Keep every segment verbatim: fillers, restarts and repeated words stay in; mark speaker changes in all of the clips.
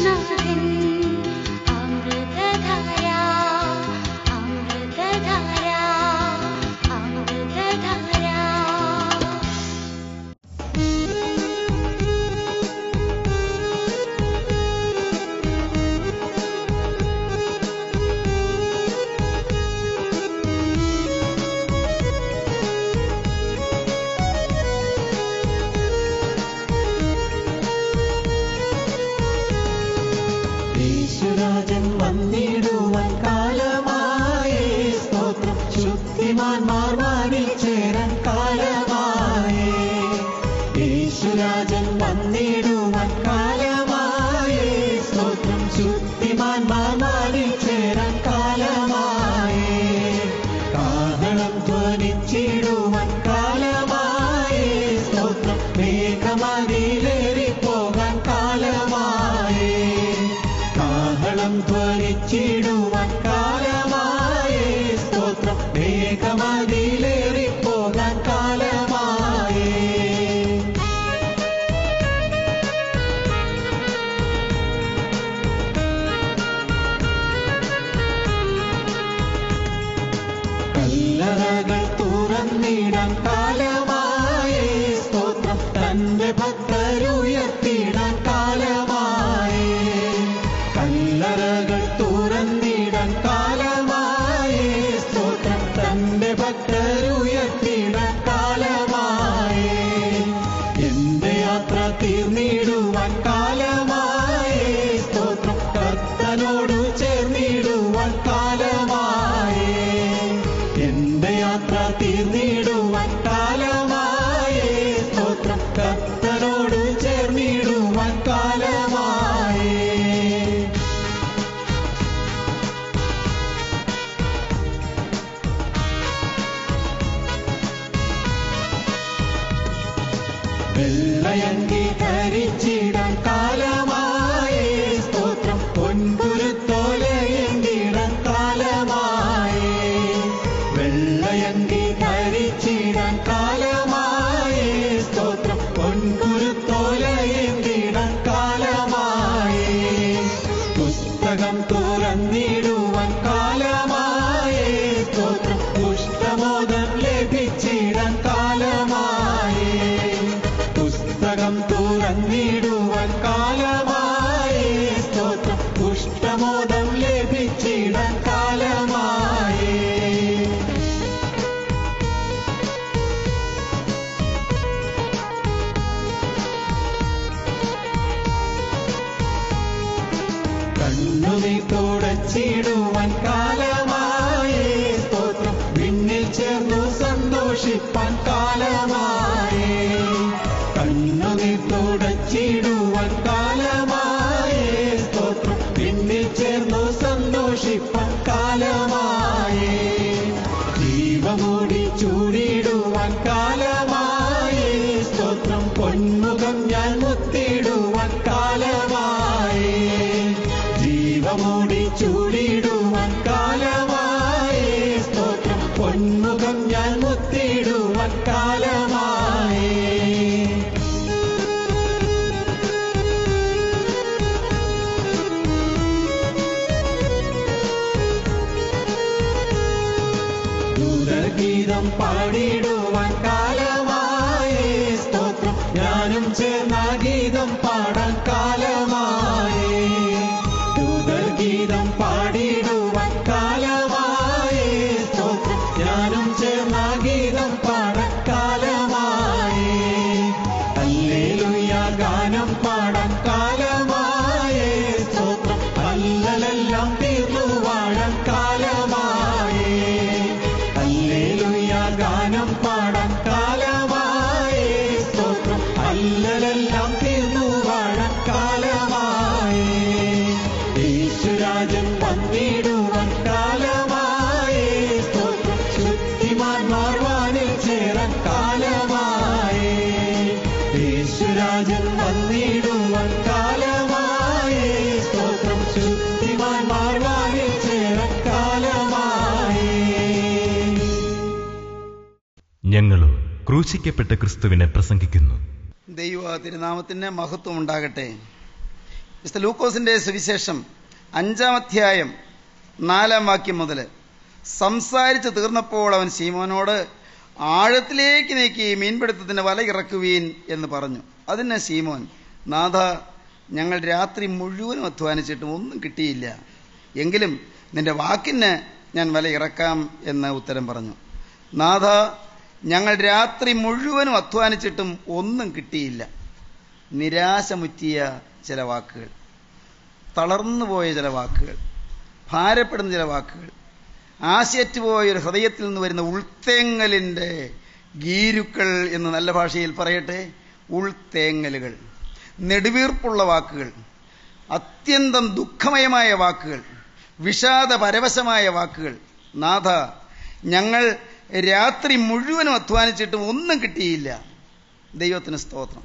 Speaker 1: ഞങ്ങളോ ക്രൂശിക്കപ്പെട്ട ക്രിസ്തുവിനെ പ്രസംഗിക്കുന്നു.
Speaker 2: ദൈവ തിരുനാമത്തിന് മഹത്വം ഉണ്ടാകട്ടെ.
Speaker 1: വിശുദ്ധ ലൂക്കോസിന്റെ സുവിശേഷം അഞ്ചാം അധ്യായം നാലാം വാക്യം മുതൽ സംസാരിച്ചു തീർന്നപ്പോൾ അവൻ ശീമോനോട് ആഴത്തിലേക്ക് നീക്കി മീൻപിടുത്തത്തിന് വല ഇറക്കുവീൻ എന്ന് പറഞ്ഞു. അതിന് ശീമോൻ, നാഥ, ഞങ്ങൾ രാത്രി മുഴുവനും അധ്വാനിച്ചിട്ടും ഒന്നും കിട്ടിയില്ല, എങ്കിലും നിന്റെ വാക്കിന് ഞാൻ വല ഇറക്കാം എന്ന് ഉത്തരം പറഞ്ഞു. നാഥ, ഞങ്ങൾ രാത്രി മുഴുവനും അധ്വാനിച്ചിട്ടും ഒന്നും കിട്ടിയില്ല. നിരാശമുറ്റിയ ചില വാക്കുകൾ, തളർന്നുപോയ ചില വാക്കുകൾ, ഭാരപ്പെടുന്ന ചില വാക്കുകൾ, ആശയറ്റുപോയ ഒരു ഹൃദയത്തിൽ നിന്ന് വരുന്ന ഉൾത്തേങ്ങലിൻ്റെ ഗീരുക്കൾ എന്ന് നല്ല ഭാഷയിൽ പറയട്ടെ, ഉൾത്തേങ്ങലുകൾ, നെടുവീർപ്പുള്ള വാക്കുകൾ, അത്യന്തം ദുഃഖമയമായ വാക്കുകൾ, വിഷാദ പരവശമായ വാക്കുകൾ. നാഥ, ഞങ്ങൾ രാത്രി മുഴുവനും അധ്വാനിച്ചിട്ടും ഒന്നും കിട്ടിയില്ല. ദൈവത്തിന് സ്തോത്രം.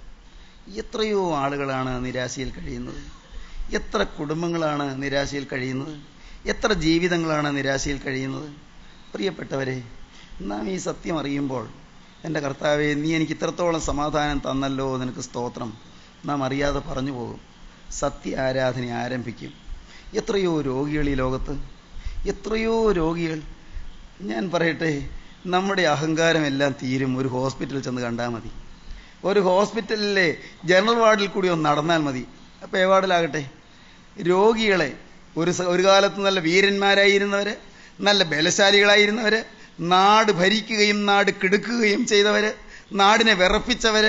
Speaker 1: എത്രയോ ആളുകളാണ് നിരാശയിൽ കഴിയുന്നത്, എത്ര കുടുംബങ്ങളാണ് നിരാശയിൽ കഴിയുന്നത്, എത്ര ജീവിതങ്ങളാണ് നിരാശയിൽ കഴിയുന്നത്. പ്രിയപ്പെട്ടവരെ, നാം ഈ സത്യം അറിയുമ്പോൾ, എൻ്റെ കർത്താവേ, നീ എനിക്ക് ഇത്രത്തോളം സമാധാനം തന്നല്ലോ, നിനക്ക് സ്തോത്രം, നാം അറിയാതെ പറഞ്ഞു പോകും. സത്യ ആരാധന ആരംഭിക്കും. എത്രയോ രോഗികൾ ഈ ലോകത്ത്, എത്രയോ രോഗികൾ. ഞാൻ പറയട്ടെ, നമ്മുടെ അഹങ്കാരമെല്ലാം തീരും ഒരു ഹോസ്പിറ്റലിൽ ചെന്ന് കണ്ടാൽ മതി. ഒരു ഹോസ്പിറ്റലിലെ ജനറൽ വാർഡിൽ കൂടി ഒന്ന് നടന്നാൽ മതി. അപ്പോൾ ഏ വാർഡിലാകട്ടെ, രോഗികളെ ഒരു ഒരു കാലത്ത് നല്ല വീരന്മാരായിരുന്നവർ, നല്ല ബലശാലികളായിരുന്നവർ, നാട് ഭരിക്കുകയും നാട് കെടുക്കുകയും ചെയ്തവർ, നാടിനെ വിറപ്പിച്ചവർ,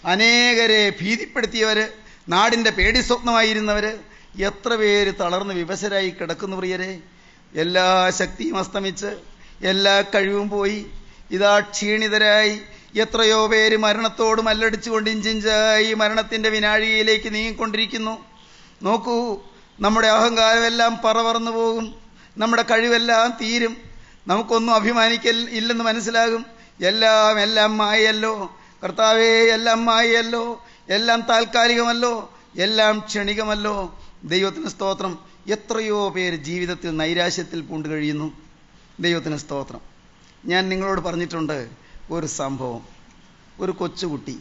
Speaker 1: അനേകരെ ഭീതിപ്പെടുത്തിയവർ, നാടിൻ്റെ പേടി സ്വപ്നമായിരുന്നവർ, എത്ര പേര് തളർന്ന് വിവശരായി കിടക്കുന്നു പ്രിയരെ. എല്ലാ ശക്തിയും അസ്തമിച്ച് എല്ലാ കഴിവും പോയി ഇതാ ക്ഷീണിതരായി എത്രയോ പേര് മരണത്തോട് മല്ലടിച്ചുകൊണ്ട് ഇഞ്ചിഞ്ചായി മരണത്തിൻ്റെ വിനാഴികയിലേക്ക് നീങ്ങിക്കൊണ്ടിരിക്കുന്നു. നോക്കൂ, നമ്മുടെ അഹങ്കാരമെല്ലാം പറവറന്നു പോകും, നമ്മുടെ കഴിവെല്ലാം തീരും, നമുക്കൊന്നും അഭിമാനിക്കൽ ഇല്ലെന്ന് മനസ്സിലാകും. എല്ലാം എല്ലാം മായല്ലോ കർത്താവേ, എല്ലാം മായല്ലോ, എല്ലാം താൽക്കാലികമല്ലോ, എല്ലാം ക്ഷണികമല്ലോ. ദൈവത്തിന് സ്തോത്രം. എത്രയോ പേര് ജീവിതത്തിൽ നൈരാശ്യത്തിൽ പൂണ്ടു കഴിയുന്നു. ദൈവത്തിന് സ്തോത്രം. ഞാൻ നിങ്ങളോട് പറഞ്ഞിട്ടുണ്ട് ഒരു സംഭവം. ഒരു കൊച്ചുകുട്ടി,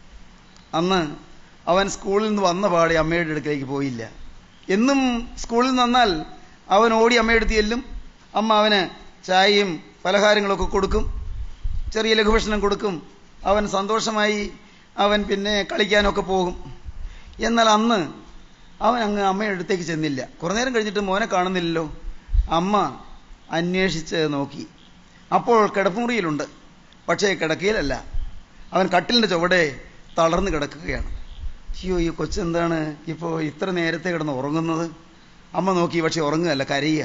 Speaker 1: അന്ന് അവൻ സ്കൂളിൽ നിന്ന് വന്ന പാടെ അമ്മയുടെ അടുക്കലേക്ക് പോയില്ല. എന്നും സ്കൂളിൽ നിന്ന് വന്നാൽ അവൻ ഓടി അമ്മയുടെ അടുത്ത് ചെല്ലും. അമ്മ അവന് ചായയും പലഹാരങ്ങളൊക്കെ കൊടുക്കും, ചെറിയ ലഘുഭക്ഷണം കൊടുക്കും. അവൻ സന്തോഷമായി അവൻ പിന്നെ കളിക്കാനൊക്കെ പോകും. എന്നാൽ അന്ന് അവൻ അങ്ങ് അമ്മയുടെ അടുത്തേക്ക് ചെന്നില്ല. കുറേ നേരം കഴിഞ്ഞിട്ട് മോനെ കാണുന്നില്ലല്ലോ. അമ്മ അന്വേഷിച്ച് നോക്കി. അപ്പോൾ കിടപ്പുമുറിയിലുണ്ട്, പക്ഷേ കിടക്കയിലല്ല, അവൻ കട്ടിലിൻ്റെ ചുവടെ തളർന്ന് കിടക്കുകയാണ്. അയ്യോ, ഈ കൊച്ചെന്താണ് ഇപ്പോൾ ഇത്ര നേരത്തെ കിടന്ന് ഉറങ്ങുന്നത്? അമ്മ നോക്കി, പക്ഷെ ഉറങ്ങുകയല്ല, കരയുക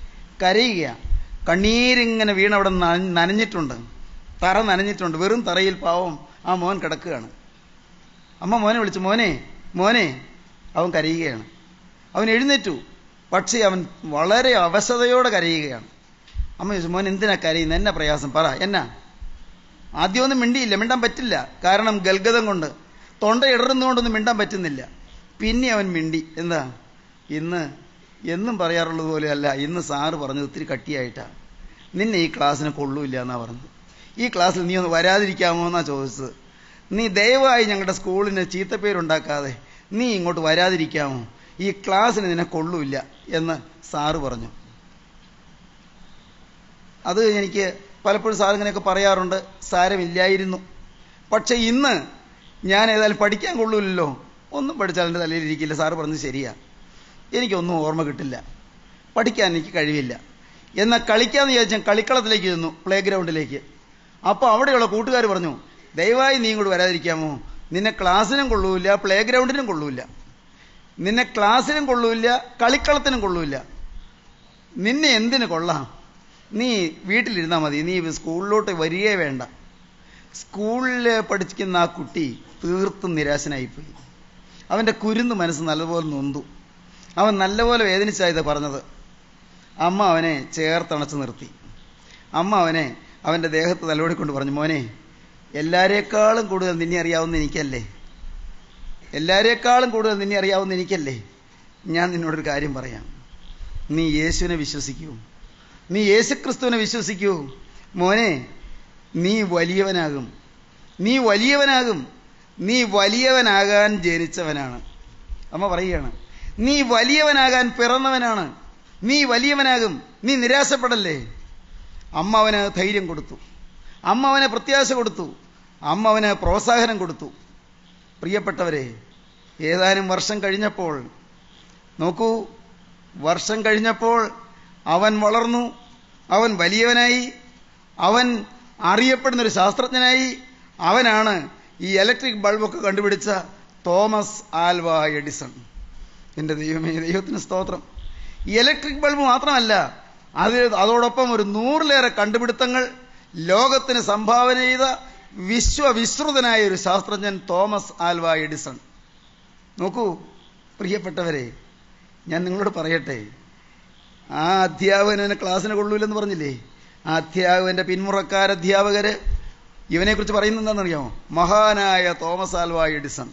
Speaker 1: കരയുക കണ്ണീരിങ്ങനെ വീണവിടെ നനഞ്ഞിട്ടുണ്ട്, തറ നനഞ്ഞിട്ടുണ്ട്. വെറും തറയിൽ പാവം ആ മോൻ കിടക്കുകയാണ്. അമ്മ മോനെ വിളിച്ചു, മോനെ മോനെ. അവൻ കരയുകയാണ്. അവൻ എഴുന്നേറ്റു, പക്ഷേ അവൻ വളരെ അവശതയോടെ കരയുകയാണ്. അമ്മ ചോദിച്ചു, മോൻ എന്തിനാ കരയുന്നത്, എന്നാ പ്രയാസം, പറ, എന്നാ? ആദ്യമൊന്നും മിണ്ടിയില്ല, മിണ്ടാൻ പറ്റില്ല, കാരണം ഗൽഗതം കൊണ്ട് തൊണ്ട ഇടറുന്നുകൊണ്ടൊന്നും മിണ്ടാൻ പറ്റുന്നില്ല. പിന്നെ അവൻ മിണ്ടി. എന്താ? ഇന്ന് എന്നും പറയാറുള്ളത് പോലെ അല്ല, ഇന്ന് സാറ് പറഞ്ഞത് ഒത്തിരി കട്ടിയായിട്ടാ. നിന്നെ ഈ ക്ലാസ്സിന് കൊള്ളൂല്ല എന്നാ പറഞ്ഞത്. ഈ ക്ലാസ്സിൽ നീ ഒന്ന് വരാതിരിക്കാമോ എന്നാ ചോദിച്ചത്. നീ ദയവായി ഞങ്ങളുടെ സ്കൂളിന് ചീത്തപ്പേരുണ്ടാക്കാതെ നീ ഇങ്ങോട്ട് വരാതിരിക്കാമോ, ഈ ക്ലാസ്സിന് നിന്നെ കൊള്ളൂല്ല എന്ന് സാറ് പറഞ്ഞു. അത് എനിക്ക് പലപ്പോഴും സാർ ഇങ്ങനെയൊക്കെ പറയാറുണ്ട്, സാരമില്ലായിരുന്നു. പക്ഷെ ഇന്ന് ഞാൻ ഏതായാലും പഠിക്കാൻ കൊള്ളൂല്ലോ, ഒന്നും പഠിച്ചാൽ എൻ്റെ തലയിലിരിക്കില്ല, സാറ് പറഞ്ഞത് ശരിയാ, എനിക്കൊന്നും ഓർമ്മ കിട്ടില്ല, പഠിക്കാൻ എനിക്ക് കഴിവില്ല. എന്നാൽ കളിക്കാമെന്ന് വിചാരിച്ചാൽ കളിക്കളത്തിലേക്ക് ചെന്നു, പ്ലേ ഗ്രൗണ്ടിലേക്ക്. അപ്പോൾ അവിടെയുള്ള കൂട്ടുകാർ പറഞ്ഞു, ദയവായി നീ ഇങ്ങോട്ട് വരാതിരിക്കാമോ, നിന്നെ ക്ലാസ്സിനും കൊള്ളൂല്ല, പ്ലേ ഗ്രൗണ്ടിനും കൊള്ളൂല്ല, നിന്നെ ക്ലാസ്സിനും കൊള്ളൂല്ല, കളിക്കളത്തിനും കൊള്ളൂല്ല, നിന്നെ എന്തിനു കൊള്ളാം, നീ വീട്ടിലിരുന്നാൽ മതി, നീ സ്കൂളിലോട്ട് വരികയേ വേണ്ട. സ്കൂളിൽ പഠിക്കുന്ന ആ കുട്ടി തീർത്തും നിരാശനായിപ്പോയി. അവൻ്റെ കുരുന്ന് മനസ്സ് നല്ലപോലെ നൊന്തു. അവൻ നല്ലപോലെ വേദനിച്ചായത് പറഞ്ഞത്. അമ്മ അവനെ ചേർത്തണച്ച് നിർത്തി. അമ്മ അവനെ അവൻ്റെ ദേഹത്ത് തലോടിക്കൊണ്ട് പറഞ്ഞു, മോനെ, എല്ലാവരേക്കാളും കൂടുതൽ നിന്നെ അറിയാവുന്ന എനിക്കല്ലേ, എല്ലാവരേക്കാളും കൂടുതൽ നിന്നെ അറിയാവുന്ന എനിക്കല്ലേ, ഞാൻ നിന്നോടൊരു കാര്യം പറയാം. നീ യേശുവിനെ വിശ്വസിക്കൂ, നീ യേശുക്രിസ്തുവിനെ വിശ്വസിക്കൂ മോനെ, നീ വലിയവനാകും, നീ വലിയവനാകും, നീ വലിയവനാകാൻ ജനിച്ചവനാണ്. അമ്മ പറയുകയാണ്, നീ വലിയവനാകാൻ പിറന്നവനാണ്, നീ വലിയവനാകും, നീ നിരാശപ്പെടല്ലേ. അമ്മ അവന് ധൈര്യം കൊടുത്തു, അമ്മ അവന് പ്രത്യാശ കൊടുത്തു, അമ്മ അവന് പ്രോത്സാഹനം കൊടുത്തു. പ്രിയപ്പെട്ടവരെ, ഏതാനും വർഷം കഴിഞ്ഞപ്പോൾ നോക്കൂ, വർഷം കഴിഞ്ഞപ്പോൾ അവൻ വളർന്നു, അവൻ വലിയവനായി, അവൻ അറിയപ്പെടുന്നൊരു ശാസ്ത്രജ്ഞനായി. അവനാണ് ഈ ഇലക്ട്രിക് ബൾബൊക്കെ കണ്ടുപിടിച്ച തോമസ് ആൽവ എഡിസൺ. എൻ്റെ ദൈവമേ, ദൈവത്തിന് സ്തോത്രം. ഈ ഇലക്ട്രിക് ബൾബ് മാത്രമല്ല, അത് അതോടൊപ്പം ഒരു നൂറിലേറെ കണ്ടുപിടുത്തങ്ങൾ ലോകത്തിന് സംഭാവന ചെയ്ത വിശ്വവിശ്രുതനായ ഒരു ശാസ്ത്രജ്ഞൻ തോമസ് ആൽവ എഡിസൺ. നോക്കൂ പ്രിയപ്പെട്ടവരെ, ഞാൻ നിങ്ങളോട് പറയട്ടെ, ആ അധ്യാപകനെ ക്ലാസ്സിന് കൊള്ളൂലെന്ന് പറഞ്ഞില്ലേ, ആ അധ്യാപകന്റെ പിന്മുറക്കാർ അധ്യാപകര് ഇവനെക്കുറിച്ച് പറയുന്നത് എന്താണെന്നറിയാമോ? മഹാനായ തോമസ് ആൽവ എഡിസൺ.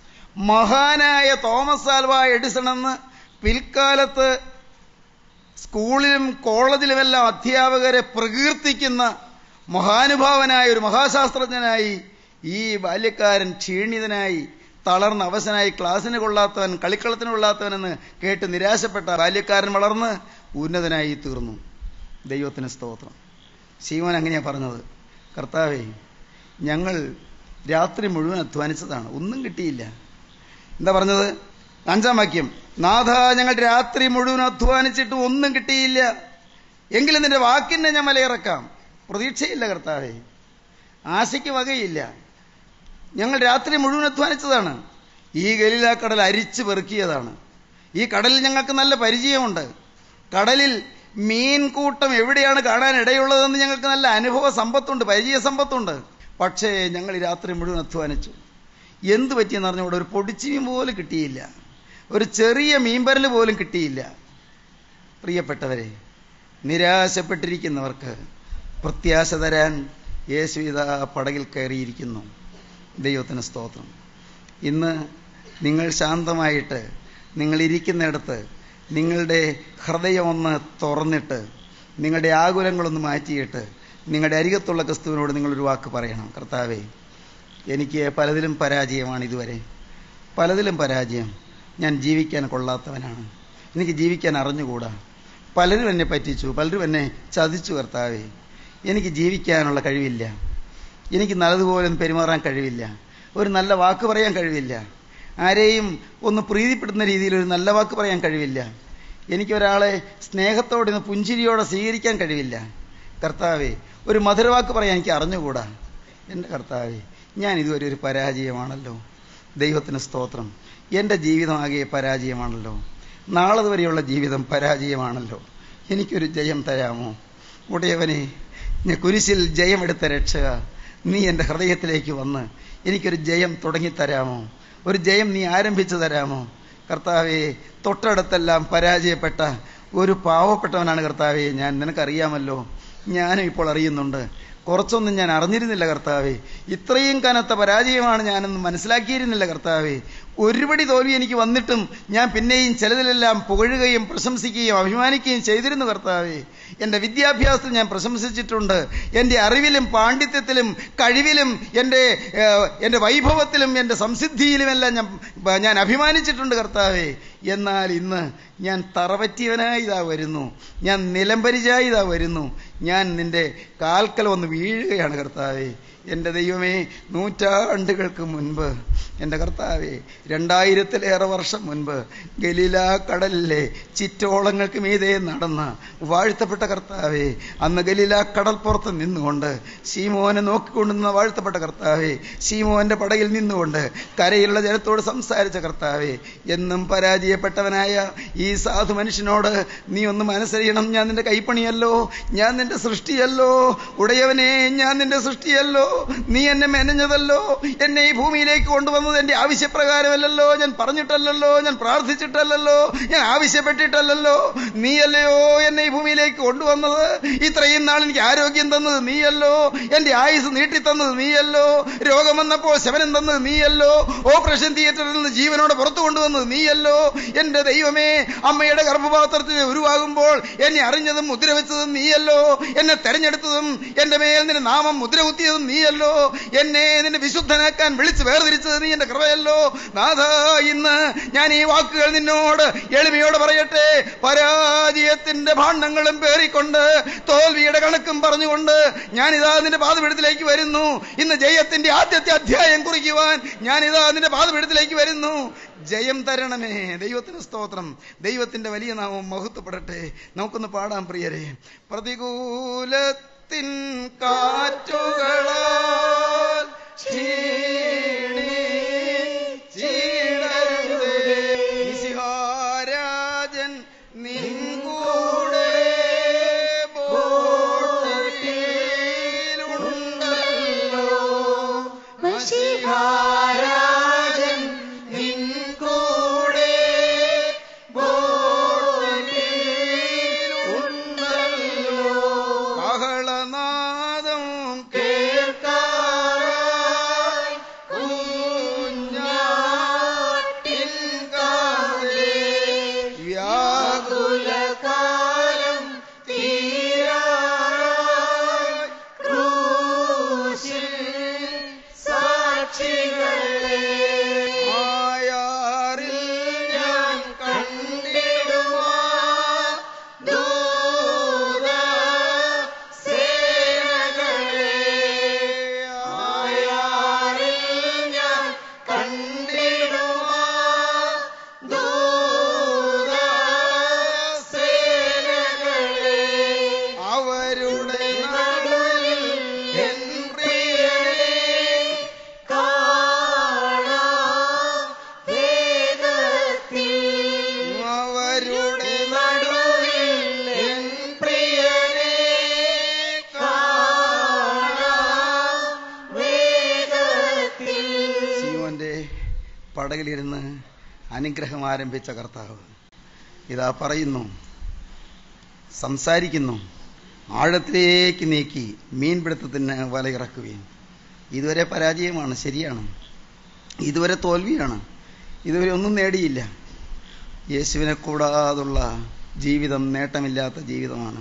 Speaker 1: മഹാനായ തോമസ് ആൽവ എഡിസൺ എന്ന് പിൽക്കാലത്ത് സ്കൂളിലും കോളേജിലുമെല്ലാം അധ്യാപകരെ പ്രകീർത്തിക്കുന്ന മഹാനുഭാവനായ ഒരു മഹാശാസ്ത്രജ്ഞനായി ഈ ബാല്യക്കാരൻ ക്ഷീണിതനായി, തളർന്ന അവശനായി, ക്ലാസ്സിന് കൊള്ളാത്തവൻ, കളിക്കളത്തിന് കൊള്ളാത്തവനെന്ന് കേട്ട് നിരാശപ്പെട്ട ബാല്യക്കാരൻ വളർന്ന് ഉന്നതനായി തീർന്നു. ദൈവത്തിന് സ്തോത്രം. ശീമോൻ അങ്ങനെയാ പറഞ്ഞത്, കർത്താവേ, ഞങ്ങൾ രാത്രി മുഴുവൻ അധ്വാനിച്ചതാണ്, ഒന്നും കിട്ടിയില്ല. എന്താ പറഞ്ഞത്? അഞ്ചാം വാക്യം, നാഥ, ഞങ്ങൾ രാത്രി മുഴുവൻ അധ്വാനിച്ചിട്ട് ഒന്നും കിട്ടിയില്ല, എങ്കിലും നിന്റെ വാക്കിനെ ഞാൻ മലയിറക്കാം. പ്രതീക്ഷയില്ല കർത്താവേ, ആശയ്ക്ക് വകയില്ല. ഞങ്ങൾ രാത്രി മുഴുവൻ അധ്വാനിച്ചതാണ്, ഈ ഗലീല കടൽ അരിച്ചു പെറുക്കിയതാണ്. ഈ കടലിൽ ഞങ്ങൾക്ക് നല്ല പരിചയമുണ്ട്. കടലിൽ മീൻകൂട്ടം എവിടെയാണ് കാണാൻ ഇടയുള്ളതെന്ന് ഞങ്ങൾക്ക് നല്ല അനുഭവ സമ്പത്തുണ്ട്, പരിചയ സമ്പത്തുണ്ട്. പക്ഷേ ഞങ്ങൾ രാത്രി മുഴുവൻ അധ്വാനിച്ചു. എന്തു പറ്റിയെന്ന് പറഞ്ഞുകൂടെ? ഒരു പൊടിച്ചീൻ പോലും കിട്ടിയില്ല, ഒരു ചെറിയ മീൻപരൽ പോലും കിട്ടിയില്ല. പ്രിയപ്പെട്ടവരെ, നിരാശപ്പെട്ടിരിക്കുന്നവർക്ക് പ്രത്യാശ തരാൻ യേശു ഇതാ പടകിൽ കയറിയിരിക്കുന്നു. ദൈവത്തിന് സ്തോത്രം. ഇന്ന് നിങ്ങൾ ശാന്തമായിട്ട് നിങ്ങളിരിക്കുന്നിടത്ത് നിങ്ങളുടെ ഹൃദയം ഒന്ന് തുറന്നിട്ട്, നിങ്ങളുടെ ആകുലങ്ങളൊന്ന് മാറ്റിയിട്ട് നിങ്ങളുടെ അരികത്തുള്ള ക്രിസ്തുവിനോട് നിങ്ങളൊരു വാക്ക് പറയണം. കർത്താവേ, എനിക്ക് പലതിലും പരാജയമാണ്, ഇതുവരെ പലതിലും പരാജയം. ഞാൻ ജീവിക്കാൻ കൊള്ളാത്തവനാണ്, എനിക്ക് ജീവിക്കാൻ അറിഞ്ഞുകൂടാ. പലരും എന്നെ പറ്റിച്ചു, പലരും എന്നെ ചതിച്ചു. കർത്താവേ, എനിക്ക് ജീവിക്കാനുള്ള കഴിവില്ല, എനിക്ക് നല്ലതുപോലെ പെരുമാറാൻ കഴിവില്ല, ഒരു നല്ല വാക്ക് പറയാൻ കഴിവില്ല, ആരെയും ഒന്ന് പ്രീതിപ്പെടുന്ന രീതിയിൽ ഒരു നല്ല വാക്ക് പറയാൻ കഴിവില്ല, എനിക്കൊരാളെ സ്നേഹത്തോടെ ഒന്ന് പുഞ്ചിരിയോടെ സ്വീകരിക്കാൻ കഴിവില്ല. കർത്താവേ, ഒരു മധുരവാക്ക് പറയാൻ എനിക്ക് അറിഞ്ഞുകൂടാ. എൻ്റെ കർത്താവേ, ഞാൻ ഇതുവരെ ഒരു പരാജയമാണല്ലോ. ദൈവത്തിന് സ്തോത്രം. എൻ്റെ ജീവിതമാകെ പരാജയമാണല്ലോ, നാളെ വരെയുള്ള ജീവിതം പരാജയമാണല്ലോ. എനിക്കൊരു ജയം തരാമോ? ഉടയവനെ, ഞാൻ കുരിശിൽ ജയമെടുത്ത രക്ഷക, നീ എൻ്റെ ഹൃദയത്തിലേക്ക് വന്ന് എനിക്കൊരു ജയം തുടങ്ങിത്തരാമോ? ഒരു ജയം നീ ആരംഭിച്ചു തരാമോ? കർത്താവേ, തൊട്ടടുത്തെല്ലാം പരാജയപ്പെട്ട ഒരു പാവപ്പെട്ടവനാണ് കർത്താവേ ഞാൻ. നിനക്കറിയാമല്ലോ, ഞാനും ഇപ്പോൾ അറിയുന്നുണ്ട്. കുറച്ചൊന്നും ഞാൻ അറിഞ്ഞിരുന്നില്ല കർത്താവേ, ഇത്രയും കനത്ത പരാജയമാണ് ഞാനെന്ന് മനസ്സിലാക്കിയിരുന്നില്ല കർത്താവേ. ഒരുപടി തോൽവി എനിക്ക് വന്നിട്ടും ഞാൻ പിന്നെയും ചിലതിലെല്ലാം പുകഴുകയും പ്രശംസിക്കുകയും അഭിമാനിക്കുകയും ചെയ്തിരുന്നു കർത്താവേ. എൻ്റെ വിദ്യാഭ്യാസത്തിൽ ഞാൻ പ്രശംസിച്ചിട്ടുണ്ട്, എൻ്റെ അറിവിലും പാണ്ഡിത്യത്തിലും കഴിവിലും എൻ്റെ എൻ്റെ വൈഭവത്തിലും എൻ്റെ സംസിദ്ധിയിലുമെല്ലാം ഞാൻ ഞാൻ അഭിമാനിച്ചിട്ടുണ്ട് കർത്താവേ. എന്നാൽ ഇന്ന് ഞാൻ തറപറ്റിയവനായി ഇതാ വരുന്നു, ഞാൻ നിലംപരിചായി ഇതാ വരുന്നു, ഞാൻ നിന്റെ കാൽക്കൽ വന്ന് വീഴുകയാണ് കർത്താവേ. എൻ്റെ ദൈവമേ, നൂറ്റാണ്ടുകൾക്ക് മുൻപ്, എൻ്റെ കർത്താവേ, രണ്ടായിരത്തിലേറെ വർഷം മുൻപ് ഗലീല കടലിലെ ചിറ്റോളങ്ങൾക്ക് മീതെ നടന്ന വാഴ്ത്തപ്പെട്ട കർത്താവേ, അന്ന് ഗലീല കടൽപ്പുറത്ത് നിന്നുകൊണ്ട് ശീമോനെ നോക്കിക്കൊണ്ടുന്ന വാഴ്ത്തപ്പെട്ട കർത്താവേ, ശീമോന്റെ പടയിൽ നിന്നുകൊണ്ട് കരയിലുള്ള ജനത്തോട് സംസാരിച്ച കർത്താവേ, എന്നും പരാജയപ്പെട്ടവനായ ഈ സാധു മനുഷ്യനോട് നീ ഒന്ന് മനസ്സറിയണം. ഞാൻ നിന്റെ കൈപ്പണിയല്ലോ, ഞാൻ നിന്റെ സൃഷ്ടിയല്ലോ. ഉടയവനെ, ഞാൻ നിന്റെ സൃഷ്ടിയല്ലോ, നീ എന്നെ മെനഞ്ഞതല്ലോ. എന്നെ ഈ ഭൂമിയിലേക്ക് കൊണ്ടുവന്നത് എന്റെ ആവശ്യപ്രകാരമല്ലല്ലോ, ഞാൻ പറഞ്ഞിട്ടല്ലല്ലോ, ഞാൻ പ്രാർത്ഥിച്ചിട്ടല്ലല്ലോ, ഞാൻ ആവശ്യപ്പെട്ടിട്ടല്ലല്ലോ. നീയല്ലയോ എന്നെ ഈ ഭൂമിയിലേക്ക് കൊണ്ടുവന്നത്. ഇത്രയും നാൾ എനിക്ക് ആരോഗ്യം തന്നത് നീയല്ലോ, എന്റെ ആയുസ് നീട്ടിത്തന്നത് നീയല്ലോ, രോഗം വന്നപ്പോൾ ശമനം തന്നത് നീയല്ലോ, ഓപ്പറേഷൻ തിയേറ്ററിൽ നിന്ന് ജീവനോടെ പുറത്തു കൊണ്ടുവന്നത് നീയല്ലോ. എന്റെ ദൈവമേ, അമ്മയുടെ ഗർഭപാത്രത്തിൽ ഉരുവാകുമ്പോൾ എന്നെ അറിഞ്ഞതും മുദ്ര വെച്ചതും നീയല്ലോ, എന്നെ തെരഞ്ഞെടുത്തതും എന്റെ മേൽ നിന്റെ നാമം മുദ്ര കുത്തിയതും നീ നീയല്ലോ. എന്നെ നിന്റെ വിശുദ്ധനാക്കാൻ വിളിച്ച് വേർതിരിച്ചത് നീ എന്റെ കൃപയല്ലോ. നാഥ, ഇന്ന് ഞാൻ ഈ വാക്കുകൾ നിന്നോട് എളിമയോട് പറയട്ടെ. പരാജയത്തിന്റെ ഭാണ്ഡങ്ങളും പേറിക്കൊണ്ട് തോൽവിയുടെ കണക്കും പറഞ്ഞുകൊണ്ട് ഞാനിതാ നിന്റെ പാദപീഠത്തിലേക്ക് വരുന്നു. ഇന്ന് ജയത്തിന്റെ ആദ്യത്തെ അധ്യായം കുറിക്കുവാൻ ഞാനിതാ നിന്റെ പാദപീഠത്തിലേക്ക് വരുന്നു. ജയം തരണമേ. ദൈവത്തിന് സ്തോത്രം. ദൈവത്തിന്റെ വലിയ നാമം മഹത്വപ്പെടട്ടെ. നമുക്കൊന്ന് പാടാം പ്രിയരെ. പ്രതികൂലത്തിൻ കാറ്റുകളാൽ മിശിഹാരാജൻ നിൻ കൂടെ ബോട്ടിലുണ്ടല്ലോ. മിശിഹാരാജൻ നിൻ കൂടെ ബോട്ടിലുണ്ടല്ലോ. കാഹളനാദം കേൾക്കാറായി കുഞ്ഞാട്ടിൻ കാതേ വ്യാകുലകാലം തീരാറായി ക്രൂശിൽ സാക്ഷികളെ ആയാറിൽ ഞാൻ കണ്ടിടുമാ ദൂത സേനകളെ. ആയാറിൽ ഞാൻ കണ്ടിടുമാ ദൂത സേനകളെ. അവരുടെ നടുവിൽ എൻ പ്രിയനെ കാണാം വേഗത്തിൽ. അവരുടെ നടുവിൽ എൻ പ്രിയനെ കാണാം വേഗത്തിൽ. സീമോന്റെ പടകിലിരുന്ന് അനുഗ്രഹം ആരംഭിച്ച കർത്താവ് ഇതാ പറയുന്നു, സംസാരിക്കുന്നു. ആഴത്തിലേക്ക് നീക്കി മീൻപിടുത്തത്തിന് വലയിറക്കുകയും. ഇതുവരെ പരാജയമാണ്, ശരിയാണ്. ഇതുവരെ തോൽവിയാണ്. ഇതുവരെ ഒന്നും നേടിയില്ല. യേശുവിനെ കൂടാതുള്ള ജീവിതം നേട്ടമില്ലാത്ത ജീവിതമാണ്.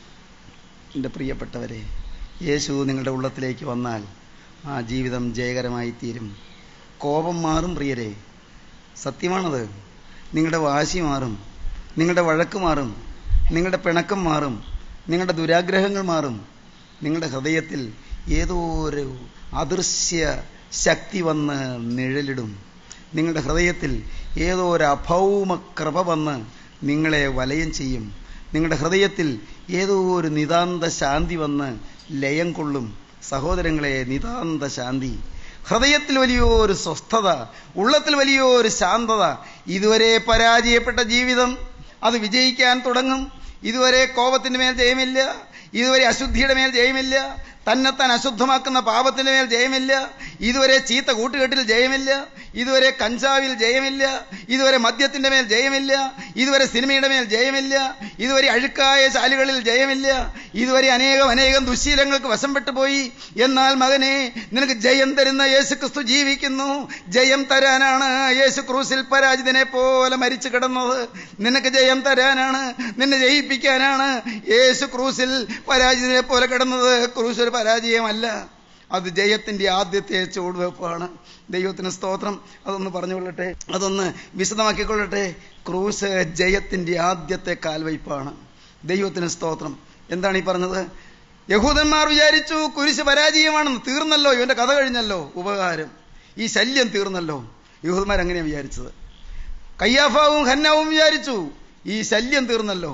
Speaker 1: എൻ്റെ പ്രിയപ്പെട്ടവരെ, യേശു നിങ്ങളുടെ ഉള്ളത്തിലേക്ക് വന്നാൽ ആ ജീവിതം ജയകരമായി തീരും. കോപം മാറും പ്രിയരെ, സത്യമാണത്. നിങ്ങളുടെ വാശി മാറും, നിങ്ങളുടെ വഴക്ക് മാറും, നിങ്ങളുടെ പിണക്കം മാറും, നിങ്ങളുടെ ദുരാഗ്രഹങ്ങൾ മാറും. നിങ്ങളുടെ ഹൃദയത്തിൽ ഏതോ ഒരു അദൃശ്യ ശക്തി വന്ന് നിഴലിടും. നിങ്ങളുടെ ഹൃദയത്തിൽ ഏതോ ഒരു അഭൗമ കൃപ വന്ന് നിങ്ങളെ വലയം ചെയ്യും. നിങ്ങളുടെ ഹൃദയത്തിൽ ഏതോ ഒരു നിതാന്ത ശാന്തി വന്ന് ലയം കൊള്ളും. സഹോദരങ്ങളെ, നിതാന്ത ശാന്തി, ഹൃദയത്തിൽ വലിയൊരു സ്വസ്ഥത, ഉള്ളത്തിൽ വലിയൊരു ശാന്തത. ഇതുവരെ പരാജയപ്പെട്ട ജീവിതം അത് വിജയിക്കാൻ തുടങ്ങും. ഇതുവരെ കോപത്തിന്റെ മേൽ ജയമില്ല, ഇതുവരെ അശുദ്ധിയുടെ മേൽ ജയമില്ല, തന്നെത്താൻ അശുദ്ധമാക്കുന്ന പാപത്തിന്റെ മേൽ ജയമില്ല, ഇതുവരെ ചീത്ത കൂട്ടുകെട്ടിൽ ജയമില്ല, ഇതുവരെ കഞ്ചാവിൽ ജയമില്ല, ഇതുവരെ മദ്യത്തിന്റെ മേൽ ജയമില്ല, ഇതുവരെ സിനിമയുടെ മേൽ ജയമില്ല, ഇതുവരെ അഴുക്കായ ചാലുകളിൽ ജയമില്ല, ഇതുവരെ അനേകം അനേകം ദുശ്ശീലങ്ങൾക്ക് വശംപ്പെട്ടു പോയി. എന്നാൽ മകനെ, നിനക്ക് ജയം തരുന്ന യേശുക്രിസ്തു ജീവിക്കുന്നു. ജയം തരാനാണ് യേശു ക്രൂസിൽ പരാജിതനെ പോലെ മരിച്ചു കിടന്നത്. നിനക്ക് ജയം തരാനാണ്, നിന്നെ ജയിപ്പിക്കാനാണ് യേശു ക്രൂസിൽ പരാജിതനെ പോലെ കിടന്നത്. ക്രൂസ് ഒരു പരാജയമല്ല, അത് ജയത്തിന്റെ ആദ്യത്തെ ചുവടുവെപ്പാണ്. ദൈവത്തിന് സ്തോത്രം. അതൊന്ന് പറഞ്ഞുകൊള്ളട്ടെ, അതൊന്ന് വിശദമാക്കിക്കൊള്ളട്ടെ. ക്രൂസ് ജയത്തിന്റെ ആദ്യത്തെ കാൽവയ്പ്പാണ്. ദൈവത്തിന് സ്തോത്രം. എന്താണ് ഈ പറഞ്ഞത്? യഹൂദന്മാർ വിചാരിച്ചു കുരിശ് പരാജയമാണെന്ന്. തീർന്നല്ലോ, ഇവന്റെ കഥ കഴിഞ്ഞല്ലോ, ഉപകാരം, ഈ ശല്യം തീർന്നല്ലോ. യഹൂദന്മാർ അങ്ങനെയാണ് വിചാരിച്ചത്. കയ്യാഫാവും ഹന്നാവും വിചാരിച്ചു ഈ ശല്യം തീർന്നല്ലോ.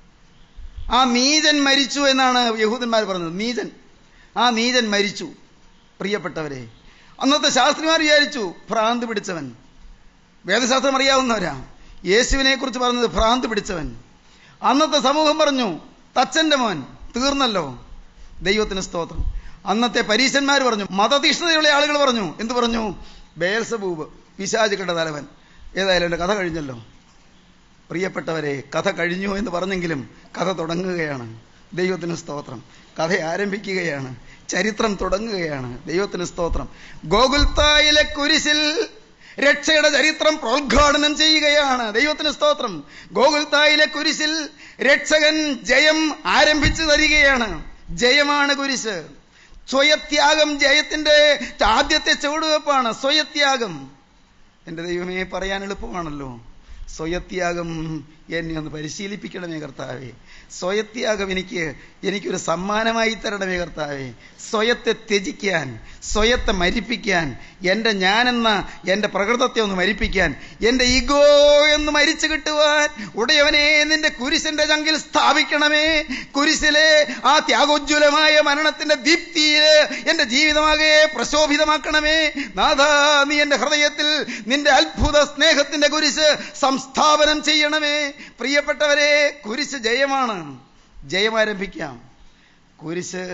Speaker 1: ആ നീചൻ മരിച്ചു എന്നാണ് യഹൂദന്മാർ പറഞ്ഞത്. നീചൻ, ആ നീചൻ മരിച്ചു. പ്രിയപ്പെട്ടവരെ, അന്നത്തെ ശാസ്ത്രിമാർ വിചാരിച്ചു ഭ്രാന്ത് പിടിച്ചവൻ. വേദശാസ്ത്രം അറിയാവുന്നവരാ. യേശുവിനെ കുറിച്ച് പറഞ്ഞത് ഭ്രാന്ത് പിടിച്ചവൻ. അന്നത്തെ സമൂഹം പറഞ്ഞു തച്ചന്റെ മോൻ, തീർന്നല്ലോ. ദൈവത്തിന് സ്തോത്രം. അന്നത്തെ പരീശന്മാർ പറഞ്ഞു, മതതീഷ്ണതയുള്ള ആളുകൾ പറഞ്ഞു, എന്ത് പറഞ്ഞു? ബേൽസബൂബ്, പിശാചുക്കളുടെ തലവൻ. ഏതായാലും എൻ്റെ കഥ കഴിഞ്ഞല്ലോ. പ്രിയപ്പെട്ടവരെ, കഥ കഴിഞ്ഞു എന്ന് പറഞ്ഞെങ്കിലും കഥ തുടങ്ങുകയാണ്. ദൈവത്തിന് സ്തോത്രം. കഥ ആരംഭിക്കുകയാണ്, ചരിത്രം തുടങ്ങുകയാണ്. ദൈവത്തിന് സ്തോത്രം. ഗോകുൽത്തായിലെ കുരിശിൽ രക്ഷയുടെ ചരിത്രം പ്രോദ്ഘാടനം ചെയ്യുകയാണ്. ദൈവത്തിന് സ്തോത്രം. ഗോകുൽത്തായിലെ കുരിശിൽ രക്ഷകൻ ജയം ആരംഭിച്ചു തരികയാണ്. ജയമാണ് കുരിശ്. സ്വയത്യാഗം ജയത്തിന്റെ ആദ്യത്തെ ചുവടുവെപ്പാണ്. സ്വയത്യാഗം. എൻ്റെ ദൈവമേ, പറയാൻ എളുപ്പമാണല്ലോ. സ്വയത്യാഗം എന്നെ ഒന്ന് പരിശീലിപ്പിക്കണമേ കർത്താവേ. സ്വയത്യാഗം എനിക്ക് എനിക്കൊരു സമ്മാനമായി തരണമേ കർത്താവേ. സ്വയത്തെ ത്യജിക്കാൻ, സ്വയത്തെ മരിപ്പിക്കാൻ, എൻ്റെ ഞാനെന്ന എൻ്റെ പ്രകൃതത്തെ ഒന്ന് മരിപ്പിക്കാൻ, എൻ്റെ ഈഗോ എന്ന് മരിച്ചു കിട്ടുവാൻ ഉടയവനെ നിന്റെ കുരിശിന്റെ ചങ്കിൽ സ്ഥാപിക്കണമേ. കുരിശിലെ ആ ത്യാഗോജ്വലമായ മരണത്തിന്റെ ദീപ്തിയില് എൻ്റെ ജീവിതമാകെ പ്രശോഭിതമാക്കണമേ. നാഥാ, നീ എൻ്റെ ഹൃദയത്തിൽ നിന്റെ അത്ഭുത സ്നേഹത്തിന്റെ കുരിശ് സംസ്ഥാപനം ചെയ്യണമേ. പ്രിയപ്പെട്ടവരെ, കുരിശ് ജയമാണ്. ജയം ആരംഭിക്കാം. കുരിശ്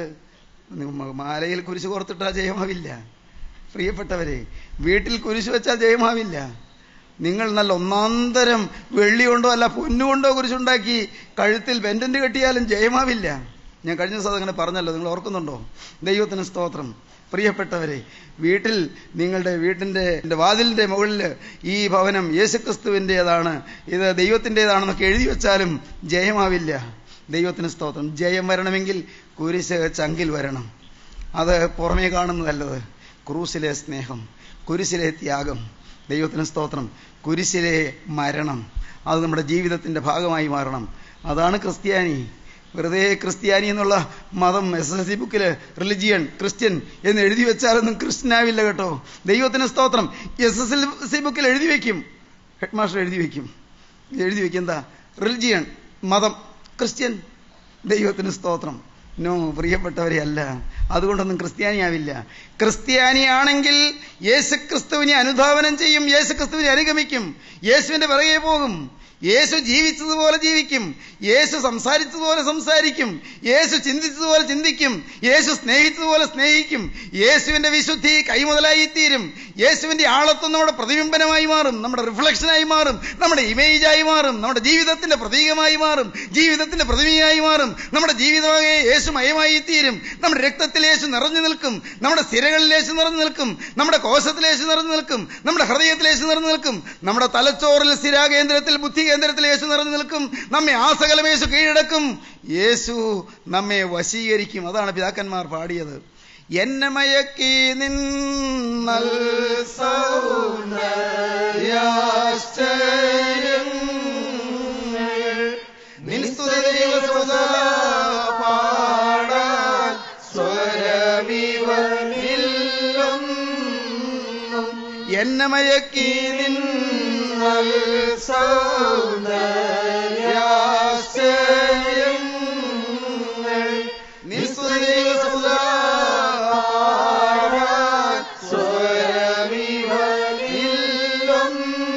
Speaker 1: മാലയിൽ കുരിശ് കോർത്തിട്ടാൽ ജയമാവില്ല. പ്രിയപ്പെട്ടവരെ, വീട്ടിൽ കുരിശ് വെച്ചാൽ ജയമാവില്ല. നിങ്ങൾ നല്ല ഒന്നാന്തരം വെള്ളി കൊണ്ടോ അല്ല പൊന്നുകൊണ്ടോ കുരിശുണ്ടാക്കി കഴുത്തിൽ പെൻഡന്റ് കെട്ടിയാലും ജയമാവില്ല. ഞാൻ കഴിഞ്ഞ ദിവസം അങ്ങനെ പറഞ്ഞല്ലോ, നിങ്ങൾ ഓർക്കുന്നുണ്ടോ? ദൈവത്തിന് സ്തോത്രം. പ്രിയപ്പെട്ടവരെ, വീട്ടിൽ നിങ്ങളുടെ വീട്ടിൻ്റെ വാതിലിൻ്റെ മുകളിൽ ഈ ഭവനം യേശുക്രിസ്തുവിൻ്റെതാണ്, ഇത് ദൈവത്തിൻ്റെതാണെന്നൊക്കെ എഴുതി വെച്ചാലും ജയമാവില്ല. ദൈവത്തിന് സ്തോത്രം. ജയം വരണമെങ്കിൽ കുരിശ് ചങ്കിൽ വരണം. അത് പുറമേ കാണുന്നതല്ലത്. ക്രൂസിലെ സ്നേഹം, കുരിശിലെ ത്യാഗം, ദൈവത്തിന് സ്തോത്രം, കുരിശിലെ മരണം, അത് നമ്മുടെ ജീവിതത്തിൻ്റെ ഭാഗമായി മാറണം. അതാണ് ക്രിസ്ത്യാനി. വെറുതെ ക്രിസ്ത്യാനി എന്നുള്ള മതം എസ് എസ് എൽ സി ബുക്കിൽ റിലിജിയൻ ക്രിസ്ത്യൻ എന്ന് എഴുതി വെച്ചാലൊന്നും ക്രിസ്ത്യനാവില്ല കേട്ടോ. ദൈവത്തിന് സ്തോത്രം. എസ് എസ് എൽ സി ബുക്കിൽ എഴുതി വയ്ക്കും, ഹെഡ് മാസ്റ്റർ എഴുതി വയ്ക്കും, എഴുതി വയ്ക്കും എന്താ? റിലിജിയൻ, മതം, ക്രിസ്ത്യൻ. ദൈവത്തിന് സ്തോത്രം. നോ, പ്രിയപ്പെട്ടവരെ, അല്ല. അതുകൊണ്ടൊന്നും ക്രിസ്ത്യാനിയാവില്ല. ക്രിസ്ത്യാനിയാണെങ്കിൽ യേശുക്രിസ്തുവിനെ അനുധാവനം ചെയ്യും, യേശുക്രിസ്തുവിനെ അനുഗമിക്കും, യേശുവിന്റെ പിറകെ പോകും. യേശു ജീവിച്ചതുപോലെ ജീവിക്കും, യേശു സംസാരിച്ചതുപോലെ സംസാരിക്കും, യേശു ചിന്തിച്ചതുപോലെ ചിന്തിക്കും, യേശു സ്നേഹിച്ചതുപോലെ സ്നേഹിക്കും. യേശുവിന്റെ വിശുദ്ധി കൈമുതലായി തീരും. യേശുവിന്റെ ആളത്വം നമ്മുടെ പ്രതിബിംബനമായി മാറും, നമ്മുടെ റിഫ്ലക്ഷനായി മാറും, നമ്മുടെ ഇമേജായി മാറും, നമ്മുടെ ജീവിതത്തിന്റെ പ്രതീകമായി മാറും, ജീവിതത്തിന്റെ പ്രതിമയായി മാറും. നമ്മുടെ ജീവിതമാകെ യേശുമയമായി തീരും. നമ്മുടെ രക്തത്തിൽ യേശു നിറഞ്ഞു നിൽക്കും, നമ്മുടെ സിരകളിൽ യേശു നിറഞ്ഞു നിൽക്കും, നമ്മുടെ കോശത്തിൽ യേശു നിറഞ്ഞു നിൽക്കും, നമ്മുടെ ഹൃദയത്തിൽ യേശു നിറഞ്ഞു നിൽക്കും, നമ്മുടെ തലച്ചോറിൽ സ്ഥിരാകേന്ദ്രത്തിൽ ബുദ്ധി കേന്ദ്രത്തിൽ യേശു നിറഞ്ഞു നിൽക്കും. നമ്മെ ആസകലം യേശു കീഴടക്കും. യേശു നമ്മെ വശീകരിക്കും. അതാണ് പിതാക്കന്മാർ പാടിയത്. എന്നെ മയക്കി നിന്നൽ സൗന്ദര്യാശ്ചര്യം നിൻ സ്തുതിദിവസമുദാ പാടാൻ സ്വരമിവനില്ലും. എന്നെ മയക്കി നിന്നൽ സൗന്ദര്യാശ്ചര്യം നിൻ സ്തുതിദിവസമുദാ പാടാൻ സ്വരമിവനില്ലും.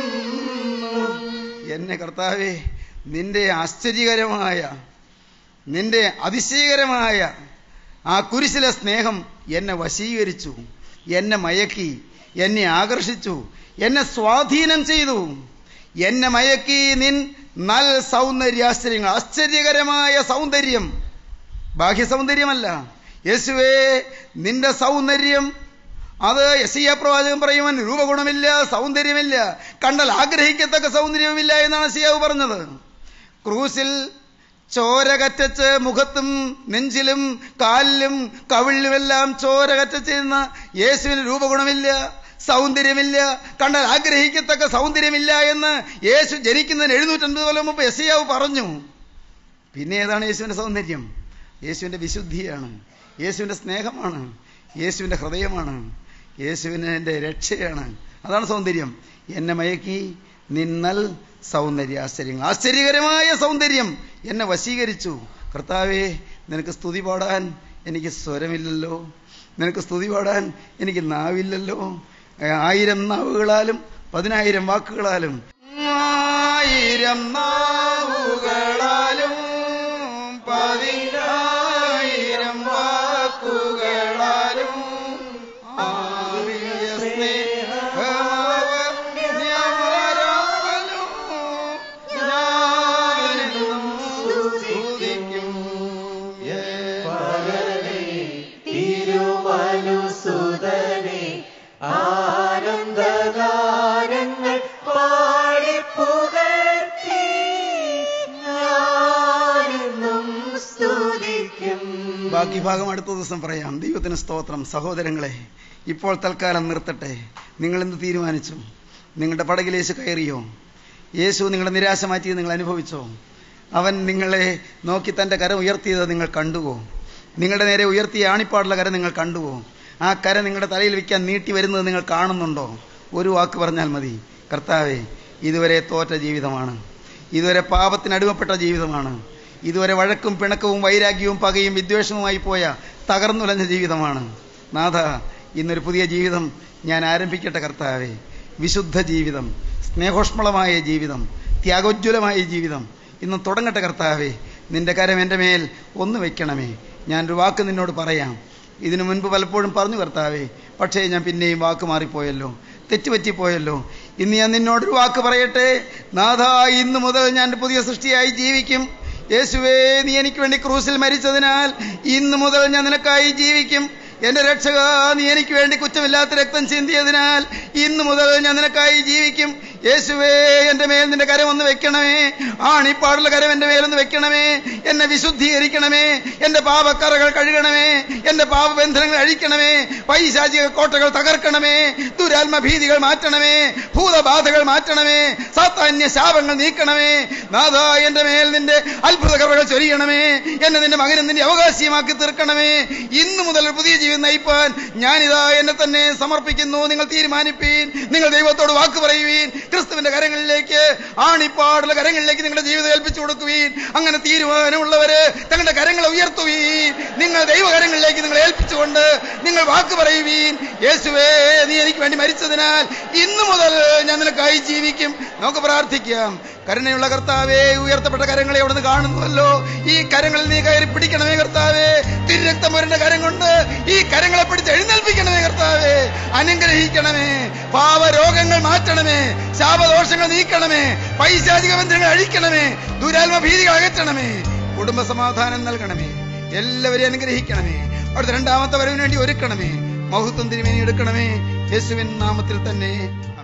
Speaker 1: എന്നെ കർത്താവേ, നിന്റെ ആശ്ചര്യകരമായ, നിന്റെ അതിശയകരമായ ആ കുരിശിലെ സ്നേഹം എന്നെ വശീകരിച്ചു, എന്നെ മയക്കി, എന്നെ ആകർഷിച്ചു, എന്നെ സ്വാധീനം ചെയ്തു. എന്നെ മയക്കി നിൻ നൽ സൗന്ദര്യാശ്ചര്യങ്ങൾ. ആശ്ചര്യകരമായ സൗന്ദര്യം, ബാഹ്യ സൗന്ദര്യമല്ല. യേശുവേ, നിന്റെ സൗന്ദര്യം, അത് യെശയ്യാ പ്രവാചകൻ പറയുവാൻ രൂപഗുണമില്ല, സൗന്ദര്യമില്ല, കണ്ടാൽ ആഗ്രഹിക്കത്തക്ക സൗന്ദര്യമില്ല എന്നാണ് യെശയ്യാവ് പറഞ്ഞത്. ക്രൂസിൽ ചോര കറ്റച്ച് മുഖത്തും നെഞ്ചിലും കാലിലും കവിളിലുമെല്ലാം ചോര കറ്റച്ചിരുന്ന യേശുവിന് രൂപഗുണമില്ല, സൗന്ദര്യമില്ല, കണ്ടാൽ ആഗ്രഹിക്കത്തക്ക സൗന്ദര്യമില്ല എന്ന് യേശു ജനിക്കുന്നതിന് എഴുന്നൂറ്റൻപത് കൊല്ലം മുമ്പ് യെശയ്യാവ് പറഞ്ഞു. പിന്നെ ഏതാണ് യേശുവിന്റെ സൗന്ദര്യം? യേശുവിന്റെ വിശുദ്ധിയാണ്, യേശുവിന്റെ സ്നേഹമാണ്, യേശുവിന്റെ ഹൃദയമാണ്, യേശുവിന്റെ രക്ഷയാണ്. അതാണ് സൗന്ദര്യം. എന്നെ മയക്കി നിന്നൽ സൗന്ദര്യാശ്ചര്യങ്ങൾ. ആശ്ചര്യകരമായ സൗന്ദര്യം എന്നെ വശീകരിച്ചു. കർത്താവേ, നിനക്ക് സ്തുതി പാടാൻ എനിക്ക് സ്വരമില്ലല്ലോ, നിനക്ക് സ്തുതി പാടാൻ എനിക്ക് നാവില്ലല്ലോ. ആയിരം നാവുകളാലും പതിനായിരം വാക്കുകളാലും, ആയിരം നാവുകളാലും പതിനായിരം വാക്കുകളാലും
Speaker 2: ആനന്ദഗാനങ്ങൾ പാടി പുകഴ്ത്തി
Speaker 1: ബാക്കി ഭാഗം അടുത്ത ദിവസം പറയാം. ദൈവത്തിന് സ്തോത്രം. സഹോദരങ്ങളെ, ഇപ്പോൾ തൽക്കാലം നിർത്തട്ടെ. നിങ്ങൾ എന്ത് തീരുമാനിച്ചു? നിങ്ങളുടെ പടകിൽ യേശു കയറിയോ? യേശു നിങ്ങളുടെ നിരാശ മാറ്റിയത് നിങ്ങൾ അനുഭവിച്ചോ? അവൻ നിങ്ങളെ നോക്കി തൻ്റെ കരം ഉയർത്തിയത് നിങ്ങൾ കണ്ടുവോ? നിങ്ങളുടെ നേരെ ഉയർത്തിയ ആണിപ്പാടുള്ള കരം നിങ്ങൾ കണ്ടുവോ? ആ കരം നിങ്ങളുടെ തലയിൽ വയ്ക്കാൻ നീട്ടി വരുന്നത് നിങ്ങൾ കാണുന്നുണ്ടോ? ഒരു വാക്ക് പറഞ്ഞാൽ മതി, കർത്താവേ, ഇതുവരെ തോറ്റ ജീവിതമാണ്, ഇതുവരെ പാപത്തിന് അടിമപ്പെട്ട ജീവിതമാണ്, ഇതുവരെ വഴക്കും പിണക്കവും വൈരാഗ്യവും പകയും വിദ്വേഷവുമായി പോയ തകർന്നുലഞ്ഞ ജീവിതമാണ്. നാഥ, ഇന്നൊരു പുതിയ ജീവിതം ഞാൻ ആരംഭിക്കട്ടെ കർത്താവേ. വിശുദ്ധ ജീവിതം, സ്നേഹോഷ്മളമായ ജീവിതം, ത്യാഗോജ്വലമായ ജീവിതം ഇന്ന് തുടങ്ങട്ടെ കർത്താവേ. നിന്റെ കരം എൻ്റെ മേൽ ഒന്ന് വയ്ക്കണമേ. ഞാനൊരു വാക്ക് നിന്നോട് പറയാം. ഇതിനു മുൻപ് പലപ്പോഴും പറഞ്ഞു കർത്താവേ, പക്ഷേ ഞാൻ പിന്നെയും വാക്ക് മാറിപ്പോയല്ലോ, തെറ്റുപറ്റിപ്പോയല്ലോ. ഇന്ന് ഞാൻ നിന്നോടൊരു വാക്ക് പറയട്ടെ. നാഥ, ഇന്ന് മുതൽ ഞാൻ പുതിയ സൃഷ്ടിയായി ജീവിക്കും. യേശുവേ, നീ എനിക്ക് വേണ്ടി ക്രൂസിൽ മരിച്ചതിനാൽ ഇന്ന് മുതൽ ഞാൻ നിനക്കായി ജീവിക്കും. എന്റെ രക്ഷക, നീ എനിക്ക് വേണ്ടി കുറ്റമില്ലാത്ത രക്തം ചിന്തിയതിനാൽ ഇന്ന് മുതൽ ഞാൻ നിനക്കായി ജീവിക്കും. യേശുവേ, എന്റെ മേൽ നിന്റെ കരം ഒന്ന് വെക്കണമേ. ആണിപ്പാടുള്ള കരം എന്റെ മേലൊന്ന് വെക്കണമേ. എന്നെ വിശുദ്ധീകരിക്കണമേ. എന്റെ പാപക്കറകൾ കഴുകണമേ. എന്റെ പാപബന്ധനങ്ങൾ അഴിക്കണമേ. പൈശാചിക കോട്ടകൾ തകർക്കണമേ. ദുരാത്മഭീതികൾ മാറ്റണമേ. ഭൂതബാധകൾ മാറ്റണമേ. സാത്താന്യ ശാപങ്ങൾ നീക്കണമേ. നാഥ, എന്റെ മേൽ നിന്റെ അത്ഭുത കൃപകൾ ചൊരിയണമേ. എന്നെ നിന്റെ മകനും നിന്റെ അവകാശിയുമാക്കി തീർക്കണമേ. ഇന്നു മുതൽ ഒരു പുതിയ ജീവിതം നയിപ്പാൻ ഞാനിതാ എന്നെ തന്നെ സമർപ്പിക്കുന്നു. നിങ്ങൾ തീരുമാനിപ്പീൻ. നിങ്ങൾ ദൈവത്തോട് വാക്ക് പറയുവീൻ. ക്രിസ്തുവിന്റെ കരങ്ങളിലേക്ക്, ആണിപ്പാടുള്ള കരങ്ങളിലേക്ക് നിങ്ങളുടെ ജീവിതം ഏൽപ്പിച്ചു കൊടുക്കുവീൻ. അങ്ങനെ തീരുമാനമുള്ളവര് തങ്ങളുടെ കരങ്ങളെ ഉയർത്തുവീൻ. നിങ്ങൾ ദൈവകരങ്ങളിലേക്ക് നിങ്ങൾ ഏൽപ്പിച്ചുകൊണ്ട് നിങ്ങൾ വാക്ക് പറയുവീൻ. യേശുവേ, നീ എനിക്ക് വേണ്ടി മരിച്ചതിനാൽ ഇന്നു മുതൽ ഞാൻ നിനക്കായി ജീവിക്കും. നമുക്ക് പ്രാർത്ഥിക്കാം. കരുണയുള്ള കർത്താവേ, ഉയർത്തപ്പെട്ട കരങ്ങളെ അവിടുന്ന് കാണുന്നുവല്ലോ. ഈ കരങ്ങളിൽ നീ കയറി പിടിക്കണമേ കർത്താവേ. തിരുരക്തം വരേണ്ട കരം കൊണ്ട് ഈ കരങ്ങളെ പിടിച്ച് എഴുന്നേൽപ്പിക്കണമേ കർത്താവേ. അനുഗ്രഹിക്കണമേ. പാപരോഗങ്ങൾ മാറ്റണമേ. ശാപദോഷങ്ങൾ നീക്കണമേ. പൈശാചിക ബന്ധനങ്ങൾ അഴിക്കണമേ. ദുരാത്മഭീതികൾ അകറ്റണമേ. കുടുംബ സമാധാനം നൽകണമേ. എല്ലാവരെയും അനുഗ്രഹിക്കണമേ. അവിടുത്തെ രണ്ടാമത്തെ വരവിന് വേണ്ടി ഒരുക്കണമേ. മഹത്വം തിരുമേനി എടുക്കണമേ. യേശുവിൻ നാമത്തിൽ തന്നെ.